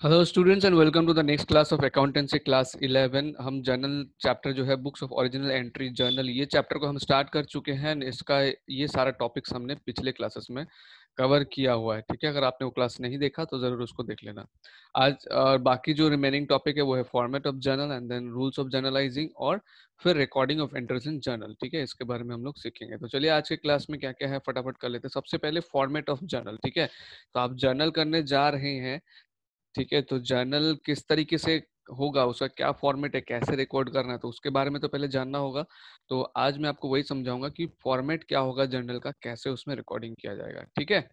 Hello students and welcome to the next class of accountancy class 11। हम journal chapter जो है books of original entry journal, ये chapter को हम start कर चुके हैं। इसका ये सारा टॉपिक्स हमने पिछले क्लासेस में कवर किया हुआ है। ठीक है, अगर आपने वो क्लास नहीं देखा तो ज़रूर उसको देख लेना। आज और बाकी जो रिमेनिंग टॉपिक है वो है format of journal and then rules of journalising और फिर recording of entries in journal. ठीक है, इसके बारे में हम लोग सीखेंगे। तो चलिए आज के क्लास में क्या क्या है फटाफट कर लेते हैं। सबसे पहले फॉर्मेट ऑफ जर्नल। ठीक है, तो आप जर्नल करने जा रहे हैं। ठीक है, तो जर्नल किस तरीके से होगा, उसका क्या फॉर्मेट है, कैसे रिकॉर्ड करना है, तो उसके बारे में तो पहले जानना होगा। तो आज मैं आपको वही समझाऊंगा कि फॉर्मेट क्या होगा जर्नल का, कैसे उसमें रिकॉर्डिंग किया जाएगा। ठीक है,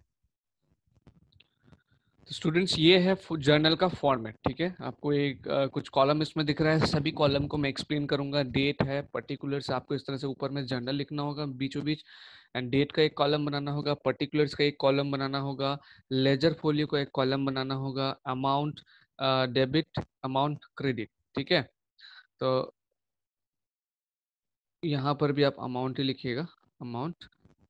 तो स्टूडेंट्स ये है जर्नल का फॉर्मेट। ठीक है, आपको एक कुछ कॉलम इसमें दिख रहा है। सभी कॉलम को मैं एक्सप्लेन करूंगा। डेट है, पर्टिकुलर्स आपको इस तरह से ऊपर में जर्नल लिखना होगा बीचों बीच, एंड डेट का एक कॉलम बनाना होगा, पर्टिकुलर्स का एक कॉलम बनाना होगा, लेजर फोलियो का एक कॉलम बनाना होगा, अमाउंट डेबिट, अमाउंट क्रेडिट। ठीक है, तो यहाँ पर भी आप अमाउंट ही लिखिएगा, अमाउंट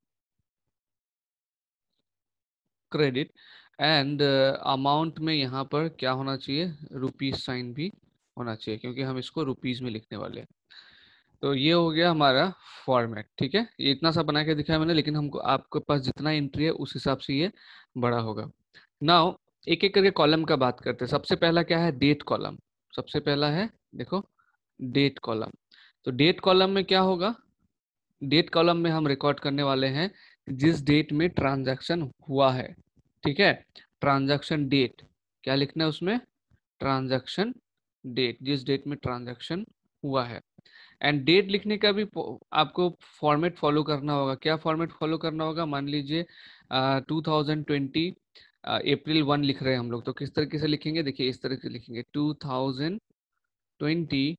क्रेडिट, एंड अमाउंट में यहाँ पर क्या होना चाहिए, रुपीज साइन भी होना चाहिए, क्योंकि हम इसको रुपीज में लिखने वाले हैं। तो ये हो गया हमारा फॉर्मेट। ठीक है, ये इतना सा बना के दिखाया मैंने, लेकिन हमको आपके पास जितना एंट्री है उस हिसाब से ये बड़ा होगा। नाउ एक एक करके कॉलम का बात करते हैं। सबसे पहला क्या है, डेट कॉलम। सबसे पहला है, देखो, डेट कॉलम। तो डेट कॉलम में क्या होगा, डेट कॉलम में हम रिकॉर्ड करने वाले हैं जिस डेट में ट्रांजैक्शन हुआ है। ठीक है, ट्रांजैक्शन डेट क्या लिखना है उसमें, ट्रांजैक्शन डेट, जिस डेट में ट्रांजैक्शन हुआ है। एंड डेट लिखने का भी आपको फॉर्मेट फॉलो करना होगा। क्या फॉर्मेट फॉलो करना होगा, मान लीजिए 2020 अप्रैल 1 लिख रहे हैं हम लोग, तो किस तरीके से लिखेंगे, देखिए इस तरह से लिखेंगे 2020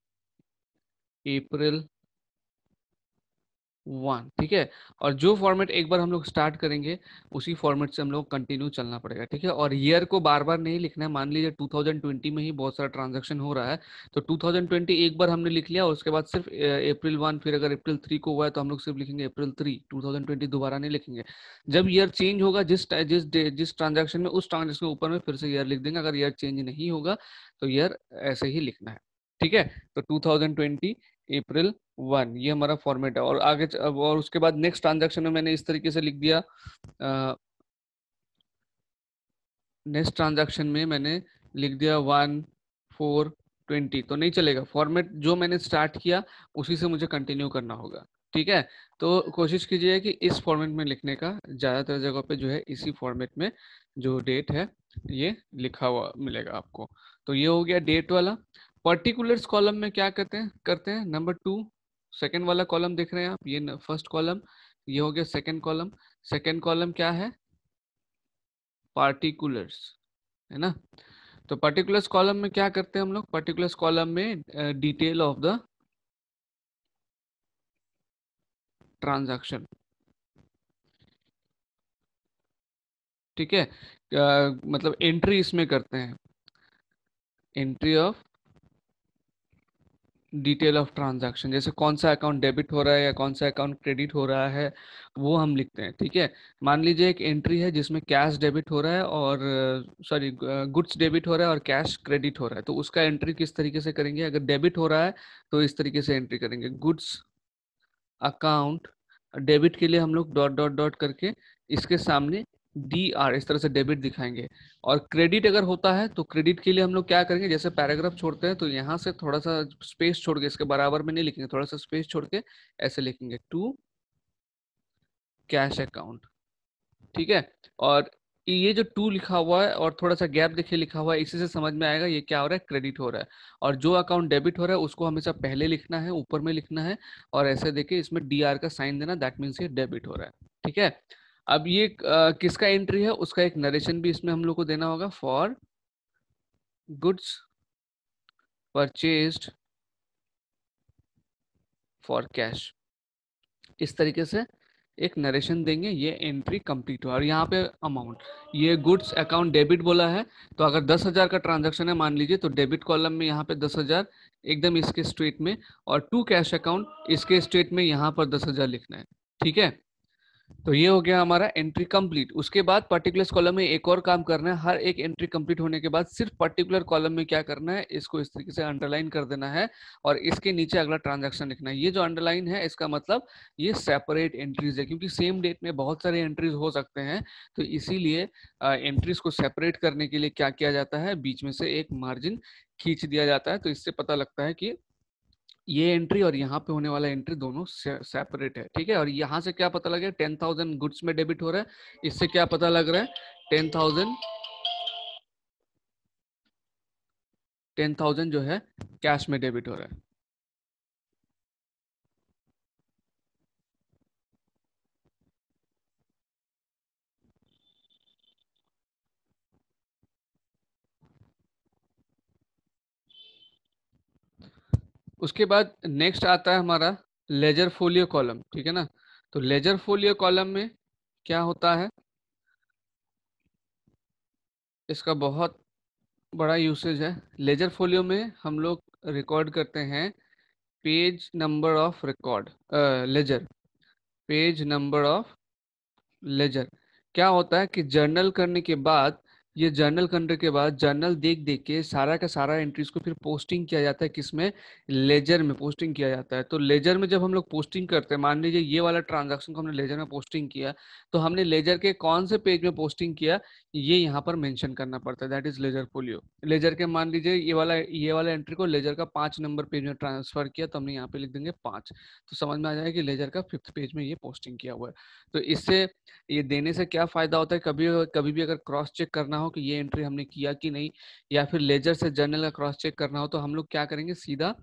अप्रैल 1। ठीक है, और जो फॉर्मेट एक बार हम लोग स्टार्ट करेंगे उसी फॉर्मेट से हम लोग कंटिन्यू चलना पड़ेगा। ठीक है, और ईयर को बार बार नहीं लिखना है। मान लीजिए 2020 में ही बहुत सारा ट्रांजैक्शन हो रहा है, तो 2020 एक बार हमने लिख लिया, उसके बाद सिर्फ अप्रैल 1, फिर अगर अप्रैल 3 को हुआ है तो हम लोग सिर्फ लिखेंगे अप्रैल 3, 2020 दोबारा नहीं लिखेंगे। जब ईयर चेंज होगा, जिस ट्रांजेक्शन में, उस ट्रांजेक्शन के ऊपर में फिर से ईयर लिख देंगे। अगर ईयर चेंज नहीं होगा तो ईयर ऐसे ही लिखना है। ठीक है, तो 2020 अप्रैल 1 ये हमारा फॉर्मेट है। और आगे और उसके बाद नेक्स्ट ट्रांजैक्शन में मैंने इस तरीके से लिख दिया, नेक्स्ट ट्रांजैक्शन में मैंने लिख दिया 1/4/20, तो नहीं चलेगा। फॉर्मेट जो मैंने स्टार्ट किया उसी से मुझे कंटिन्यू करना होगा। ठीक है, तो कोशिश कीजिए कि इस फॉर्मेट में लिखने का, ज़्यादातर जगह पे जो है इसी फॉर्मेट में जो डेट है ये लिखा हुआ मिलेगा आपको। तो ये हो गया डेट वाला। पर्टिकुलर्स कॉलम में क्या करते हैं नंबर 2, सेकेंड वाला कॉलम देख रहे हैं आप, ये फर्स्ट कॉलम, ये हो गया सेकेंड कॉलम। सेकेंड कॉलम क्या है, पार्टिकुलर्स, है ना। तो पर्टिकुलर्स कॉलम में क्या करते हैं हम लोग, पर्टिकुलर्स कॉलम में डिटेल ऑफ द ट्रांजैक्शन। ठीक है, मतलब एंट्री इसमें करते हैं, entry of detail of transaction. जैसे कौन सा अकाउंट डेबिट हो रहा है या कौन सा अकाउंट क्रेडिट हो रहा है वो हम लिखते हैं। ठीक है, मान लीजिए एक एंट्री है जिसमें कैश डेबिट हो रहा है और सॉरी गुड्स डेबिट हो रहा है और कैश क्रेडिट हो रहा है, तो उसका एंट्री किस तरीके से करेंगे। अगर डेबिट हो रहा है तो इस तरीके से एंट्री करेंगे, गुड्स अकाउंट डेबिट के लिए हम लोग डॉट डॉट डॉट करके इसके सामने DR इस तरह से डेबिट दिखाएंगे। और क्रेडिट अगर होता है तो क्रेडिट के लिए हम लोग क्या करेंगे, जैसे पैराग्राफ छोड़ते हैं तो यहाँ से थोड़ा सा स्पेस छोड़ के, इसके बराबर में नहीं लिखेंगे, थोड़ा सा स्पेस छोड़ के ऐसे लिखेंगे, टू कैश अकाउंट। ठीक है, और ये जो टू लिखा हुआ है और थोड़ा सा गैप देखिए लिखा हुआ है, इसी से समझ में आएगा ये क्या हो रहा है, क्रेडिट हो रहा है। और जो अकाउंट डेबिट हो रहा है उसको हमेशा पहले लिखना है, ऊपर में लिखना है, और ऐसे देखिए इसमें DR का साइन देना, दैट मीन्स ये डेबिट हो रहा है। ठीक है, अब ये किसका एंट्री है, उसका एक नरेशन भी इसमें हम लोग को देना होगा, for goods purchased for cash. इस तरीके से एक नरेशन देंगे, ये एंट्री कंप्लीट हुआ। और यहाँ पे अमाउंट, ये गुड्स अकाउंट डेबिट बोला है, तो अगर 10,000 का ट्रांजैक्शन है मान लीजिए, तो डेबिट कॉलम में यहाँ पे 10,000 एकदम इसके स्ट्रेट में, और टू कैश अकाउंट इसके स्ट्रेट में यहाँ पर 10,000 लिखना है। ठीक है, तो ये हो गया हमारा एंट्री कंप्लीट। उसके बाद पर्टिकुलर कॉलम में एक और काम करना है, हर एक एंट्री कंप्लीट होने के बाद सिर्फ पर्टिकुलर कॉलम में क्या करना है, इसको इस तरीके से अंडरलाइन कर देना है और इसके नीचे अगला ट्रांजैक्शन लिखना है। ये जो अंडरलाइन है इसका मतलब ये सेपरेट एंट्रीज है, क्योंकि सेम डेट में बहुत सारे एंट्रीज हो सकते हैं, तो इसीलिए एंट्रीज को सेपरेट करने के लिए क्या किया जाता है, बीच में से एक मार्जिन खींच दिया जाता है। तो इससे पता लगता है कि ये एंट्री और यहाँ पे होने वाला एंट्री दोनों सेपरेट है, ठीक है। और यहाँ से क्या पता लग रहा है, 10,000 गुड्स में डेबिट हो रहा है, इससे क्या पता लग रहा है, 10,000 जो है कैश में डेबिट हो रहा है। उसके बाद नेक्स्ट आता है हमारा लेजर फोलियो कॉलम, ठीक है ना। तो लेजर फोलियो कॉलम में क्या होता है, इसका बहुत बड़ा यूसेज है। लेजर फोलियो में हम लोग रिकॉर्ड करते हैं page number of record, ledger, page number of ledger. क्या होता है कि जर्नल करने के बाद, ये जर्नल करने के बाद जर्नल देख देख के सारा का सारा एंट्रीज को फिर पोस्टिंग किया जाता है, किसमें, लेजर में पोस्टिंग किया जाता है। तो लेजर में जब हम लोग पोस्टिंग करते हैं, मान लीजिए ये वाला ट्रांजैक्शन को हमने लेजर में पोस्टिंग किया, तो हमने लेजर के कौन से पेज में पोस्टिंग किया, ये यहाँ पर मेंशन करना पड़ता है, that is ledger folio. Ledger के मान लीजिए ये वाला एंट्री को लेजर का 5 नंबर पेज में ट्रांसफर किया, तो हमने यहाँ पे लिख देंगे 5, तो समझ में आ जाएगा कि लेजर का 5th पेज में ये पोस्टिंग किया हुआ है। तो इससे ये देने से क्या फायदा होता है, कभी कभी भी अगर क्रॉस चेक करना हो कि ये एंट्री हमने किया कि नहीं, या फिर लेजर से जर्नल का क्रॉस चेक करना हो, तो हम लोग क्या करेंगे, सीधा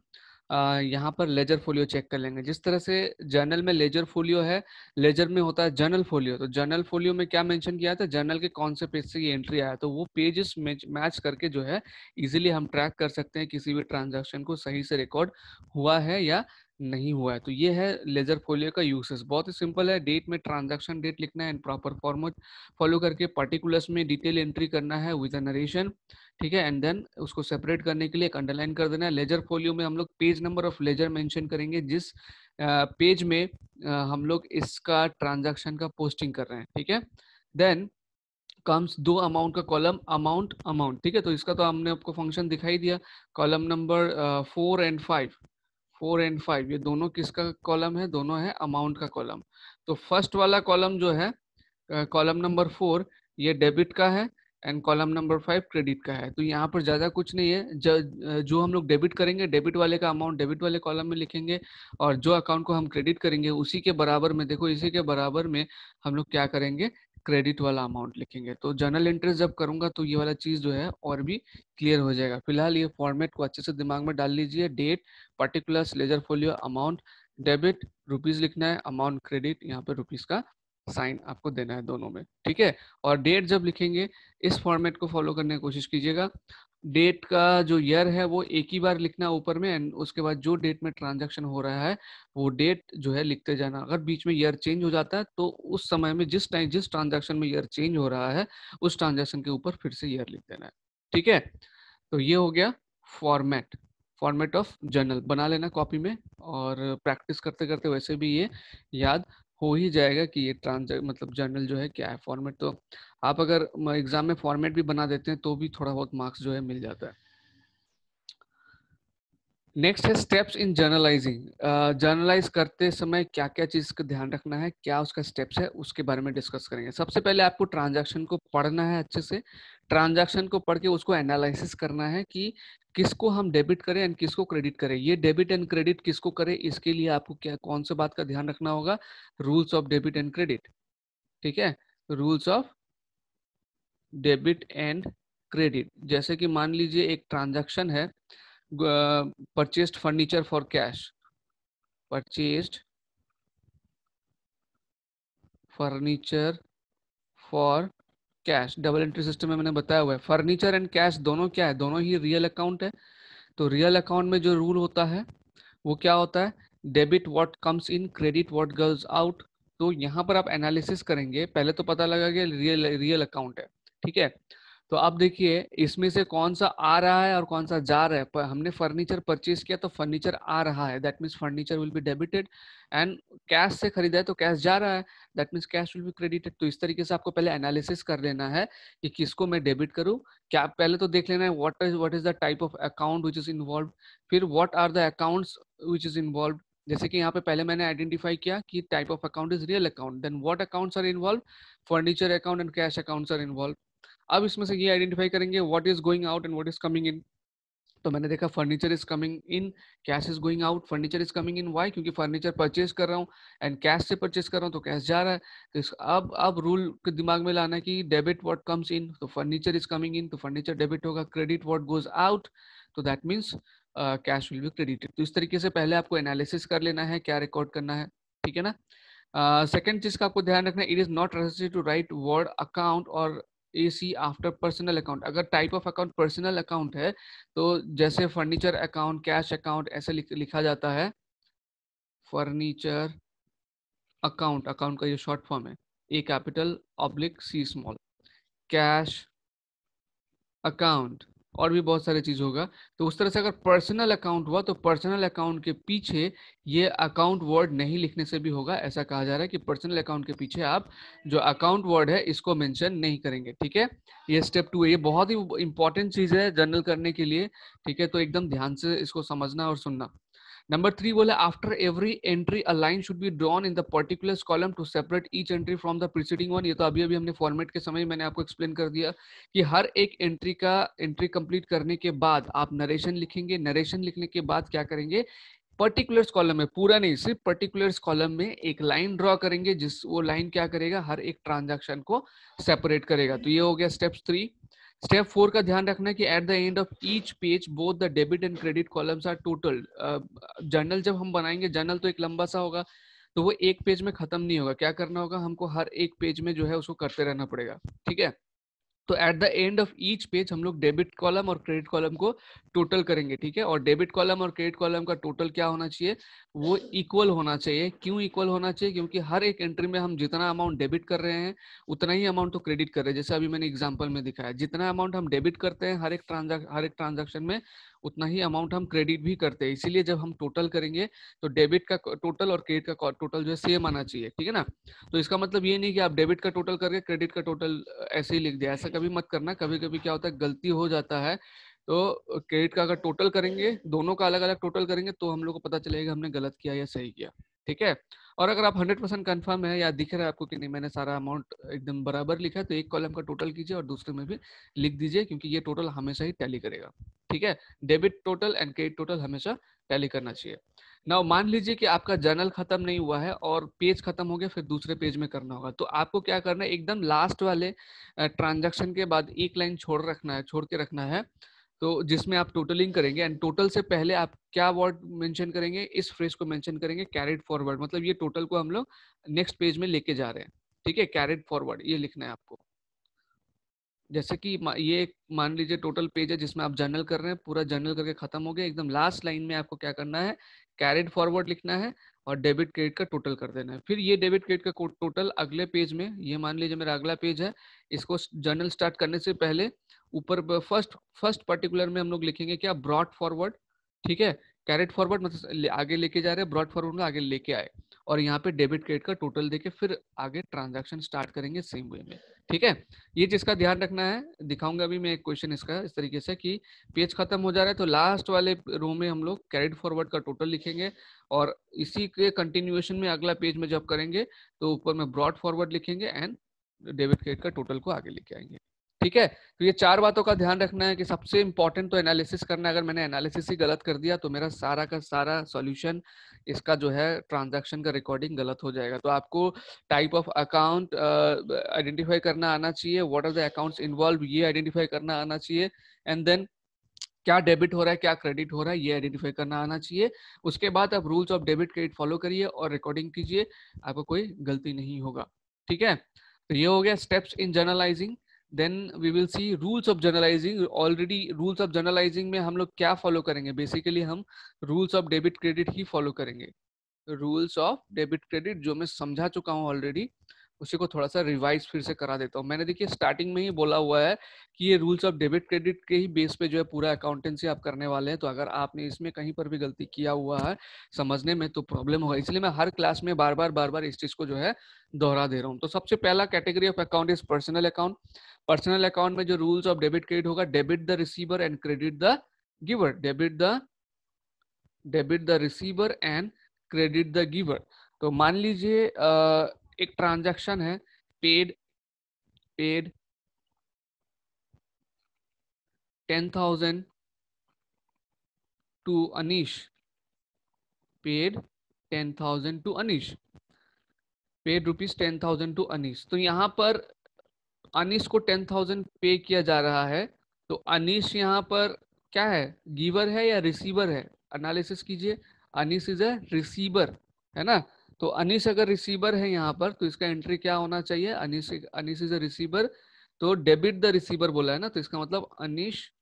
यहाँ पर लेजर फोलियो चेक कर लेंगे। जिस तरह से जर्नल में लेजर फोलियो है, लेजर में होता है जर्नल फोलियो। तो जर्नल फोलियो में क्या मेंशन किया था, जर्नल के कौन से पेज से ये एंट्री आया, तो वो पेजेस मैच करके जो है इजीली हम ट्रैक कर सकते हैं किसी भी ट्रांजैक्शन को सही से रिकॉर्ड हुआ है या नहीं हुआ है। तो ये है लेजर फोलियो का यूसेस, बहुत ही सिंपल है। डेट में ट्रांजैक्शन डेट लिखना है एंड प्रॉपर फॉर्मेट फॉलो करके पर्टिकुलर्स में डिटेल एंट्री करना है विद अ नरेशन, ठीक है। एंड देन उसको सेपरेट करने के लिए एक अंडरलाइन कर देना है। लेजर फोलियो में हम लोग page number of ledger mention करेंगे, जिस पेज में हम लोग इसका ट्रांजैक्शन का पोस्टिंग कर रहे हैं, ठीक है। देन कम्स दो अमाउंट का कॉलम, अमाउंट अमाउंट, ठीक है। तो इसका तो हमने आपको फंक्शन दिखाई दिया, कॉलम नंबर 4 एंड 5, 4 एंड 5 ये दोनों किसका कॉलम है, दोनों है अमाउंट का कॉलम। तो फर्स्ट वाला कॉलम जो है, कॉलम नंबर 4, ये डेबिट का है एंड कॉलम नंबर 5 क्रेडिट का है। तो यहाँ पर ज़्यादा कुछ नहीं है, जो हम लोग डेबिट करेंगे, डेबिट वाले का अमाउंट डेबिट वाले कॉलम में लिखेंगे, और जो अकाउंट को हम क्रेडिट करेंगे उसी के बराबर में, देखो इसी के बराबर में हम लोग क्या करेंगे, क्रेडिट वाला अमाउंट लिखेंगे। तो जर्नल इंटरेस्ट जब करूंगा तो ये वाला चीज़ जो है और भी क्लियर हो जाएगा। फिलहाल ये फॉर्मेट को अच्छे से दिमाग में डाल लीजिए, date, particulars, ledger folio, amount debit, rupees लिखना है, अमाउंट क्रेडिट, यहाँ पे रुपीज का साइन आपको देना है दोनों में, ठीक है। और डेट जब लिखेंगे इस फॉर्मेट को फॉलो करने की कोशिश कीजिएगा। डेट का जो ईयर है वो एक ही बार लिखना है ऊपर में, एंड उसके बाद जो डेट में ट्रांजैक्शन हो रहा है वो डेट जो है लिखते जाना। अगर बीच में ईयर चेंज हो जाता है तो उस समय में जिस टाइम जिस ट्रांजैक्शन में ईयर चेंज हो रहा है उस ट्रांजैक्शन के ऊपर फिर से ईयर लिख देना है, ठीक है। तो ये हो गया फॉर्मेट, फॉर्मेट ऑफ जर्नल बना लेना कॉपी में, और प्रैक्टिस करते करते वैसे भी ये याद हो ही जाएगा कि ये मतलब जर्नल जो है क्या है, फॉर्मेट। तो आप अगर एग्जाम में फॉर्मेट भी बना देते हैं तो भी थोड़ा बहुत मार्क्स जो है मिल जाता है। नेक्स्ट है स्टेप्स इन जर्नलाइजिंग। जर्नलाइज करते समय क्या क्या चीज का ध्यान रखना है, क्या उसका स्टेप्स है, उसके बारे में डिस्कस करेंगे। सबसे पहले आपको ट्रांजैक्शन को पढ़ना है अच्छे से, ट्रांजैक्शन को पढ़ के उसको एनालिसिस करना है कि किसको हम डेबिट करें एंड किसको क्रेडिट करें। ये डेबिट एंड क्रेडिट किसको करें, इसके लिए आपको क्या कौन से बात का ध्यान रखना होगा, rules of debit and credit, ठीक है। Rules of debit and credit, जैसे कि मान लीजिए एक ट्रांजैक्शन है, purchased furniture for cash, purchased furniture for cash, double entry system में मैंने बताया हुआ है। फर्नीचर एंड कैश दोनों क्या है, दोनों ही रियल अकाउंट है। तो रियल अकाउंट में जो रूल होता है वो क्या होता है, debit what comes in, credit what goes out. तो यहाँ पर आप एनालिसिस करेंगे, पहले तो पता लगा कि रियल रियल अकाउंट है, ठीक है। तो अब देखिए इसमें से कौन सा आ रहा है और कौन सा जा रहा है। पर हमने फर्नीचर परचेज किया तो फर्नीचर आ रहा है, that means furniture will be debited. And cash से खरीदा है तो कैश जा रहा है, that means cash will be credited. तो इस तरीके से आपको पहले एनालिसिस कर लेना है कि किसको मैं डेबिट करूं। क्या पहले तो देख लेना है what is the type of account which is involve, फिर what are the accounts which is involve. जैसे कि यहाँ पे पहले मैंने आइडेंटिफाई किया कि type of account is real account, then what accounts are involve, furniture account and cash accounts are involve. अब इसमें से ये आइडेंटिफाई करेंगे what is going out and what is coming in. तो मैंने देखा furniture is coming in, cash is going out. Furniture is coming in why, क्योंकि furniture purchase कर रहा हूँ एंड कैश से परचेज कर रहा हूँ तो कैश जा रहा है। तो अब रूल के दिमाग में लाना है कि डेबिट व्हाट कम्स इन, तो फर्नीचर इज कमिंग इन तो फर्नीचर डेबिट होगा, क्रेडिट व्हाट गोज आउट तो that means cash will be credited. तो इस तरीके से पहले आपको एनालिसिस कर लेना है क्या रिकॉर्ड करना है, ठीक है ना। सेकेंड चीज का आपको ध्यान रखना है, it is not necessary to write word account और AC आफ्टर पर्सनल अकाउंट। अगर type of account personal account है तो जैसे फर्नीचर अकाउंट, कैश अकाउंट ऐसे लिखा जाता है। फर्नीचर अकाउंट, अकाउंट का ये शॉर्ट फॉर्म है, A capital oblique C small. Cash account और भी बहुत सारी चीज होगा। तो उस तरह से अगर पर्सनल अकाउंट हुआ तो पर्सनल अकाउंट के पीछे ये अकाउंट वर्ड नहीं लिखने से भी होगा। ऐसा कहा जा रहा है कि पर्सनल अकाउंट के पीछे आप जो अकाउंट वर्ड है इसको मेंशन नहीं करेंगे, ठीक है। ये स्टेप 2 है, ये बहुत ही इंपॉर्टेंट चीज है जर्नल करने के लिए, ठीक है। तो एकदम ध्यान से इसको समझना और सुनना। नंबर 3 बोला after every entry a line should be drawn in the particular column to separate each entry from the preceding one. ये तो अभी अभी हमने फॉर्मेट के समय मैंने आपको एक्सप्लेन कर दिया कि हर एक एंट्री कंप्लीट करने के बाद आप नरेशन लिखेंगे। नरेशन लिखने के बाद क्या करेंगे, पर्टिकुलर्स कॉलम में, पूरा नहीं सिर्फ पर्टिकुलर्स कॉलम में एक लाइन ड्रॉ करेंगे, जिस वो लाइन क्या करेगा, हर एक ट्रांजैक्शन को सेपरेट करेगा। तो ये हो गया स्टेप 3। स्टेप 4 का ध्यान रखना है कि at the end of each page both the debit and credit columns are total. Journal जब हम बनाएंगे, जर्नल तो एक लंबा सा होगा तो वो एक पेज में खत्म नहीं होगा। क्या करना होगा, हमको हर एक पेज में जो है उसको करते रहना पड़ेगा, ठीक है। तो at the end of each page हम लोग डेबिट कॉलम और क्रेडिट कॉलम को टोटल करेंगे, ठीक है। और डेबिट कॉलम और क्रेडिट कॉलम का टोटल क्या होना चाहिए, वो इक्वल होना चाहिए। क्यों इक्वल होना चाहिए, क्योंकि हर एक एंट्री में हम जितना अमाउंट डेबिट कर रहे हैं उतना ही अमाउंट तो क्रेडिट कर रहे हैं। जैसे अभी मैंने एग्जांपल में दिखाया, जितना अमाउंट हम डेबिट करते हैं हर एक ट्रांजैक्शन में उतना ही अमाउंट हम क्रेडिट भी करते हैं। इसीलिए जब हम टोटल करेंगे तो डेबिट का टोटल और क्रेडिट का टोटल जो है सेम आना चाहिए, ठीक है ना। तो इसका मतलब ये नहीं कि आप डेबिट का टोटल करके क्रेडिट का टोटल ऐसे ही लिख दिया, ऐसा कभी मत करना। कभी कभी क्या होता है, गलती हो जाता है। तो क्रेडिट का अगर टोटल करेंगे, दोनों का अलग अलग टोटल करेंगे तो हम लोग को पता चलेगा हमने गलत किया या सही किया, ठीक है। और अगर आप 100% कंफर्म है या दिख रहा है आपको कि नहीं मैंने सारा अमाउंट एकदम बराबर लिखा है, तो एक कॉलम का टोटल कीजिए और दूसरे में भी लिख दीजिए, क्योंकि ये टोटल हमेशा ही टैली करेगा, ठीक है। Debit total and credit total हमेशा टैली करना चाहिए। नाउ मान लीजिए कि आपका जर्नल खत्म नहीं हुआ है और पेज खत्म हो गया, फिर दूसरे पेज में करना होगा। तो आपको क्या करना है, एकदम लास्ट वाले ट्रांजैक्शन के बाद एक लाइन छोड़ के रखना है। तो जिसमें आप टोटलिंग करेंगे एंड टोटल से पहले आप क्या वर्ड मेंशन करेंगे, इस फ्रेज को मेंशन करेंगे, कैरिड फॉरवर्ड। मतलब ये टोटल को हम लोग नेक्स्ट पेज में लेके जा रहे हैं, ठीक है। कैरिड फॉरवर्ड ये लिखना है आपको। जैसे कि ये मान लीजिए टोटल पेज है जिसमें आप जर्नल कर रहे हैं, पूरा जर्नल करके खत्म हो गया, एकदम लास्ट लाइन में आपको क्या करना है, कैरिड फॉरवर्ड लिखना है और डेबिट क्रेडिट का टोटल कर देना है। फिर ये डेबिट क्रेडिट का टोटल अगले पेज में, ये मान लीजिए मेरा अगला पेज है, इसको जर्नल स्टार्ट करने से पहले ऊपर फर्स्ट पर्टिकुलर में हम लोग लिखेंगे क्या, ब्रॉड फॉरवर्ड, ठीक है। कैरिड फॉरवर्ड मतलब आगे लेके जा रहे हैं, ब्रॉड फॉरवर्ड में आगे लेके आए, और यहाँ पे डेबिट क्रेडिट का टोटल देके फिर आगे ट्रांजैक्शन स्टार्ट करेंगे सेम वे में, ठीक है। ये चीज का ध्यान रखना है। दिखाऊंगा अभी मैं एक क्वेश्चन इसका इस तरीके से कि पेज खत्म हो जा रहा है तो लास्ट वाले रो में हम लोग कैरिड फॉरवर्ड का टोटल लिखेंगे, और इसी के कंटिन्यूएशन में अगला पेज में जब करेंगे तो ऊपर में ब्रॉड फॉरवर्ड लिखेंगे एंड डेबिट क्रेडिट का टोटल को आगे लेके आएंगे, ठीक है। तो ये चार बातों का ध्यान रखना है कि सबसे इंपॉर्टेंट तो एनालिसिस करना है। अगर मैंने एनालिसिस ही गलत कर दिया तो मेरा सारा का सारा सॉल्यूशन, इसका जो है ट्रांजैक्शन का रिकॉर्डिंग गलत हो जाएगा। तो आपको टाइप ऑफ अकाउंट आइडेंटिफाई करना आना चाहिए, what are the accounts involve ये आइडेंटिफाई करना आना चाहिए, एंड देन क्या डेबिट हो रहा है क्या क्रेडिट हो रहा है ये आइडेंटिफाई करना आना चाहिए। उसके बाद आप rules of debit credit follow करिए और रिकॉर्डिंग कीजिए, आपको कोई गलती नहीं होगा, ठीक है। तो ये हो गया steps in journalising. Then we will see rules of journalising. Already rules of journalising में हम लोग क्या फॉलो करेंगे, बेसिकली हम रूल्स ऑफ डेबिट क्रेडिट ही फॉलो करेंगे। रूल्स ऑफ डेबिट क्रेडिट जो मैं समझा चुका हूँ ऑलरेडी, उसी को थोड़ा सा रिवाइज फिर से करा देता हूँ। मैंने देखिए स्टार्टिंग में ही बोला हुआ है कि ये रूल्स ऑफ डेबिट क्रेडिट के ही बेस पे जो है पूरा अकाउंटेंसी आप करने वाले हैं, तो अगर आपने इसमें कहीं पर भी गलती किया हुआ है समझने में तो प्रॉब्लम होगा, इसलिए मैं हर क्लास में बार बार इस चीज को जो है दोहरा दे रहा हूँ। तो सबसे पहला category of account is personal account. Personal account में जो रूल्स ऑफ डेबिट क्रेडिट होगा, debit the receiver and credit the giver, debit the receiver and credit the giver. तो मान लीजिए एक ट्रांजैक्शन है, paid 10,000 to Anish, paid 10,000 to Anish, paid rupees 10,000 to Anish. तो यहाँ पर अनीश को 10,000 पे किया जा रहा है, तो अनीश यहाँ पर क्या है, गिवर है या रिसीवर है? एनालिसिस कीजिए, अनीश इज अ रिसीवर, है ना। तो अनीश अगर रिसीवर है यहाँ पर तो इसका एंट्री क्या होना चाहिए, अनीश इज अ रिसीवर, तो डेबिट द रिसीवर बोला है ना, तो इसका मतलब अनीश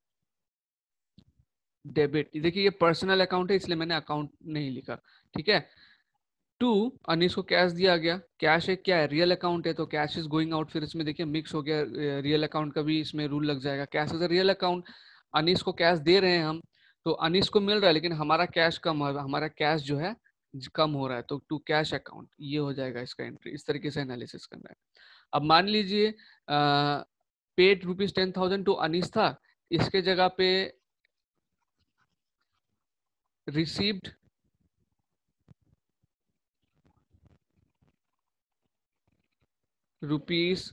डेबिट। देखिए ये पर्सनल अकाउंट है इसलिए मैंने अकाउंट नहीं लिखा, ठीक है। टू अनीश को कैश दिया गया, कैश एक क्या है, रियल अकाउंट है, तो कैश इज गोइंग आउट, फिर इसमें देखिए मिक्स हो गया, रियल अकाउंट का भी इसमें रूल लग जाएगा। Cash is a real account, Anish को कैश दे रहे हैं हम, तो अनीश को मिल रहा है लेकिन हमारा कैश कम हो रहा है, हमारा कैश जो है कम हो रहा है, तो टू कैश अकाउंट ये हो जाएगा इसका एंट्री। इस तरीके से एनालिसिस करना है। अब मान लीजिए पेड रुपीज 10,000 टू अनीश था, इसके जगह पे रिसीव्ड रुपीज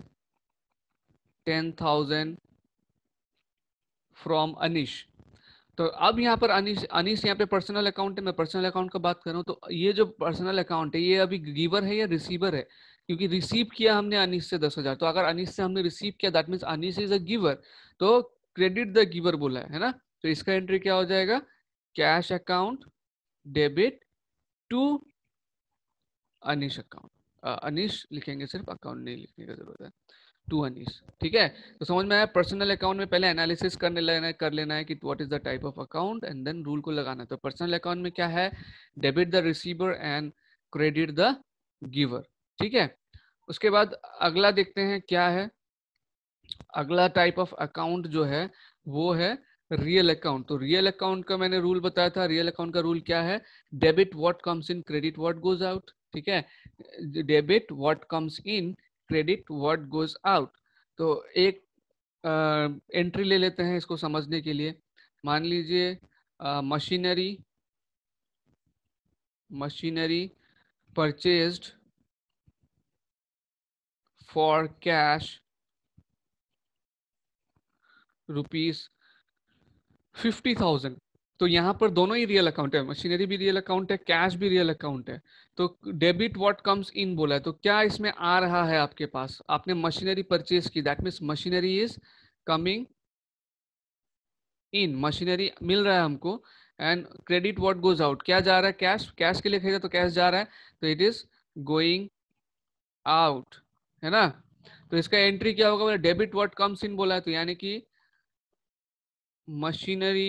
10,000 फ्रॉम अनीश। तो अब यहाँ पर अनीश अनीश यहाँ पे पर्सनल अकाउंट है, मैं पर्सनल अकाउंट का बात कर रहा हूँ, तो ये जो पर्सनल अकाउंट है ये अभी गिवर है या रिसीवर है? क्योंकि रिसीव किया हमने अनीश से 10,000, तो अगर अनीश से हमने रिसीव किया that means Anish is a giver, तो क्रेडिट द गिवर बोला है ना। तो इसका एंट्री क्या हो जाएगा, cash account debit to Anish account, Anish लिखेंगे सिर्फ, अकाउंट नहीं लिखने का जरूरत है, टू अनीश, ठीक है। तो समझ में आया, पर्सनल अकाउंट में पहले एनालिसिस कर लेना है कि what is the type of account and then rule को लगाना है। तो पर्सनल अकाउंट में क्या है, debit the receiver and credit the giver, ठीक है। उसके बाद अगला देखते हैं क्या है, अगला टाइप ऑफ अकाउंट जो है वो है रियल अकाउंट। तो रियल अकाउंट का मैंने रूल बताया था, रियल अकाउंट का रूल क्या है, debit what comes in, credit what goes out, ठीक है। Debit what comes in, credit what goes out. तो एक एंट्री ले लेते हैं इसको समझने के लिए। मान लीजिए machinery purchased for cash rupees 50,000। तो यहाँ पर दोनों ही रियल अकाउंट है, मशीनरी भी रियल अकाउंट है, कैश भी रियल अकाउंट है। तो डेबिट व्हाट कम्स इन बोला है, तो क्या इसमें आ रहा है आपके पास, आपने मशीनरी परचेज की, that means machinery is coming in, machinery मिल रहा है हमको। And credit what goes out, क्या जा रहा है, कैश, कैश के लिए खरीदा तो कैश जा रहा है, तो इट इज गोइंग आउट, है ना। तो इसका एंट्री क्या होगा, डेबिट व्हाट कम्स इन बोला है, तो यानी कि machinery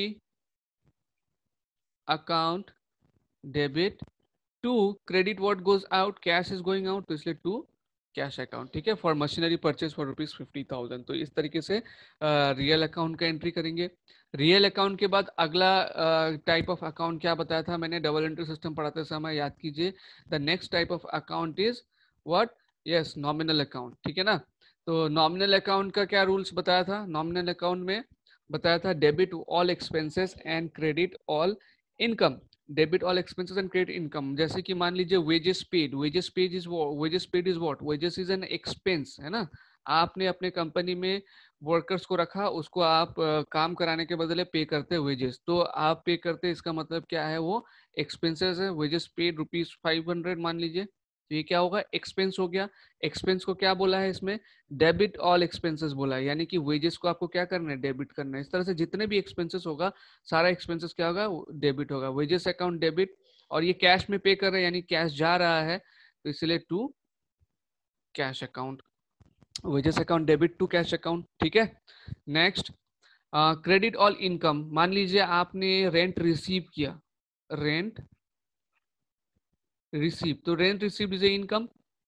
account debit to credit what goes out, cash is going out, तो इसलिए टू कैश अकाउंट, ठीक है, for machinery purchase for rupees 50,000। तो इस तरीके से रियल अकाउंट का एंट्री करेंगे। रियल अकाउंट के बाद अगला टाइप ऑफ अकाउंट क्या बताया था मैंने डबल एंट्री सिस्टम पढ़ाते समय, याद कीजिए। The next type of account is what, yes nominal account, ठीक है ना। तो नॉमिनल अकाउंट का क्या रूल्स बताया था, नॉमिनल अकाउंट में बताया था debit all expenses and credit all income, debit all expenses and credit income. जैसे कि मान लीजिए wages paid, wages paid is what, wages is an expense, है ना। आपने अपने कंपनी में वर्कर्स को रखा, उसको आप काम कराने के बदले पे करते हैं वेजेस, तो आप पे करते हैं, इसका मतलब क्या है, वो एक्सपेंसेस है। वेजेस पेड रुपीज 500 मान लीजिए, तो ये क्या होगा, एक्सपेंस हो गया। एक्सपेंस को क्या बोला है इसमें, डेबिट ऑल एक्सपेंसेस बोला है, यानी कि वेजेस को आपको क्या करना है, डेबिट करना है। इस तरह से जितने भी एक्सपेंसेस होगा सारा एक्सपेंसेस क्या होगा, डेबिट होगा, वेजेस अकाउंट डेबिट। और ये कैश में पे कर रहे हैं यानी कैश जा रहा है, तो इसलिए to cash account, wages account debit to cash account, ठीक है। नेक्स्ट क्रेडिट ऑल इनकम, मान लीजिए आपने रेंट रिसीव किया, रेंट रिसीव, तो rent receive is a income,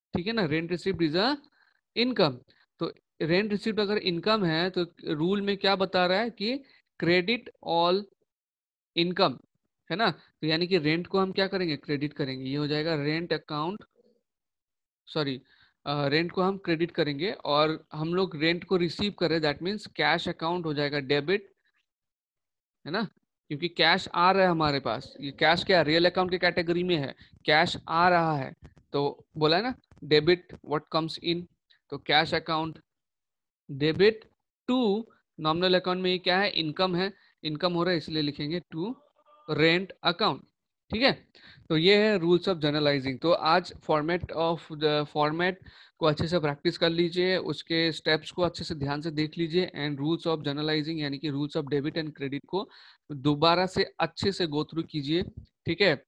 ठीक है ना, rent received is a income. तो रेंट रिसीव्ड अगर इनकम है तो रूल में क्या बता रहा है कि क्रेडिट ऑल इनकम, है ना। तो यानी कि रेंट को हम क्या करेंगे, क्रेडिट करेंगे, ये हो जाएगा रेंट अकाउंट, सॉरी, रेंट को हम क्रेडिट करेंगे, और हम लोग रेंट को रिसीव कर रहे हैं, दैट मीन्स कैश अकाउंट हो जाएगा डेबिट, है ना, क्योंकि कैश आ रहा है हमारे पास, ये कैश क्या रियल अकाउंट की कैटेगरी में है, कैश आ रहा है, तो बोला है ना डेबिट व्हाट कम्स इन, तो cash account debit to nominal account में ये क्या है, इनकम है, इनकम हो रहा है इसलिए लिखेंगे टू रेंट अकाउंट। ठीक है, तो ये है रूल्स ऑफ जनरलाइजिंग। तो आज फॉर्मेट को अच्छे से प्रैक्टिस कर लीजिए, उसके स्टेप्स को अच्छे से ध्यान से देख लीजिए, एंड रूल्स ऑफ जनरलाइजिंग यानी कि rules of debit and credit को दोबारा से अच्छे से गो थ्रू कीजिए। ठीक है,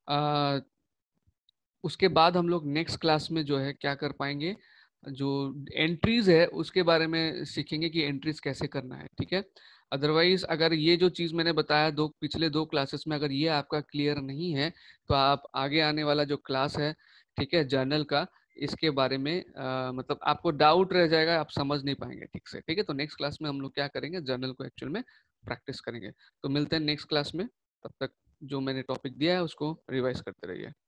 उसके बाद हम लोग नेक्स्ट क्लास में जो है क्या कर पाएंगे, जो एंट्रीज है उसके बारे में सीखेंगे कि एंट्रीज कैसे करना है। ठीक है, अदरवाइज अगर ये जो चीज मैंने बताया पिछले दो क्लासेस में अगर ये आपका क्लियर नहीं है, तो आप आगे आने वाला जो क्लास है, ठीक है, जर्नल का, इसके बारे में मतलब आपको डाउट रह जाएगा, आप समझ नहीं पाएंगे ठीक से। ठीक है, तो नेक्स्ट क्लास में हम लोग क्या करेंगे, जर्नल को एक्चुअल में प्रैक्टिस करेंगे। तो मिलते हैं नेक्स्ट क्लास में, तब तक जो मैंने टॉपिक दिया है उसको रिवाइज करते रहिए।